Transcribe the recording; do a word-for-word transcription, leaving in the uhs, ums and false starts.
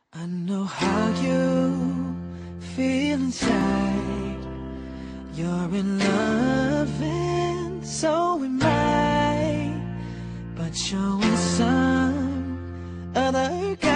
I know how you feel inside. You're in love and so am I, but you're with some other guy.